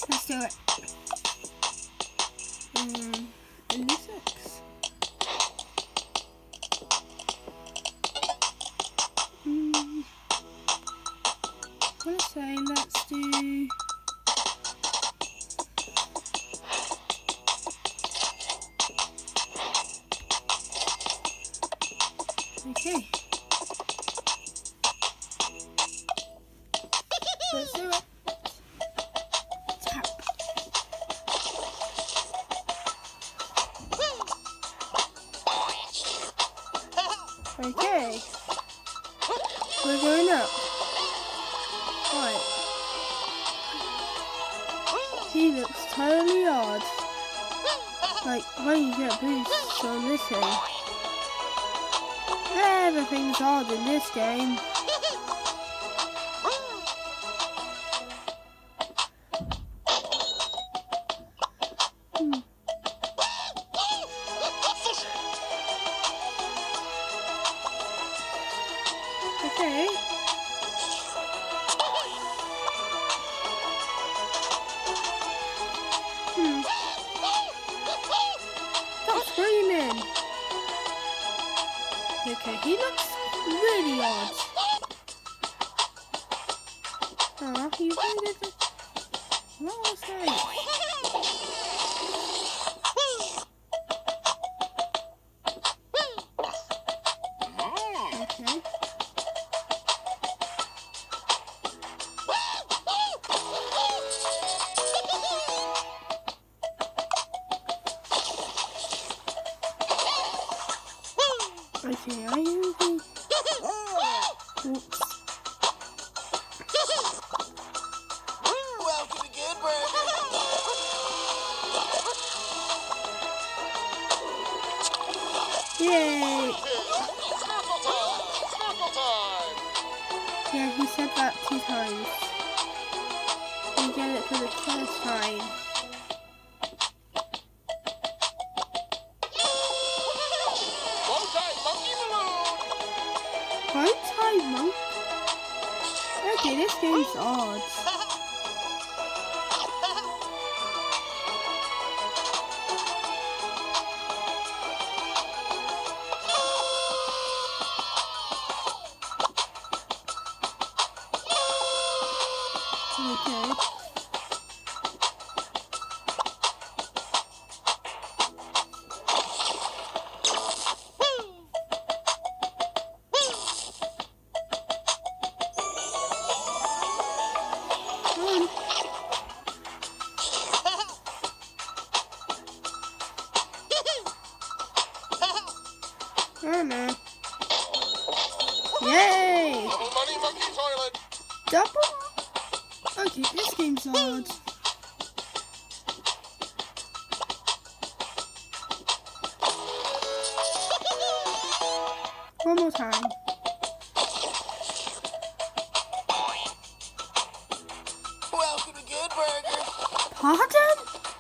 Let's do it. 86. Let's say, let's do... Okay. Let's do it. Tap. Okay. We're going up. Right. He looks totally odd. Like when you get boosts on this thing. Everything's odd in this game. Okay. Stop screaming. Okay, he looks really odd. Oh, he really did. What was that? Okay. Okay, I usually... Oops. Welcome to Good Burger. Yay! Snorkel time! Yeah, he said that 2 times. We get it for the 1st time. Bow-tie monkey balloon! Bow-tie monk? Okay, this game's odd. Okay. Oh no. Yay! Double money monkey toilet! Double? Okay, this game's odd. One more time. Welcome to Good Burger. Pardon?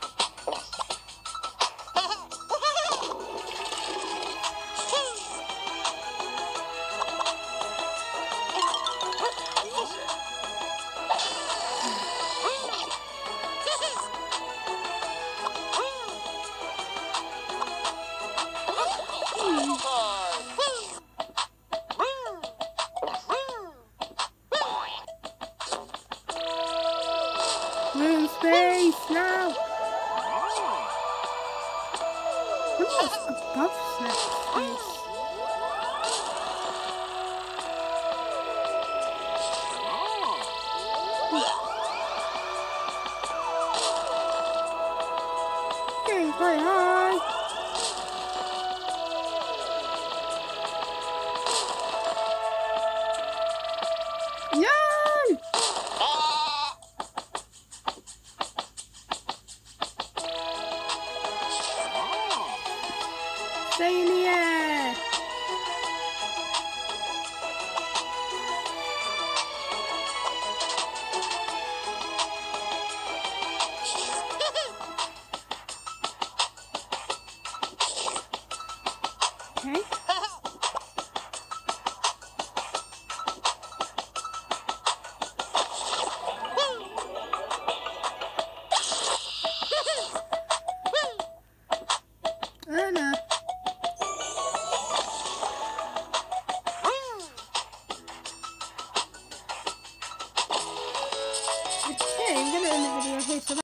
We're in space now. What's above space? Getting quite high. No! Stay in the air. Okay. I'm going to end the video here. So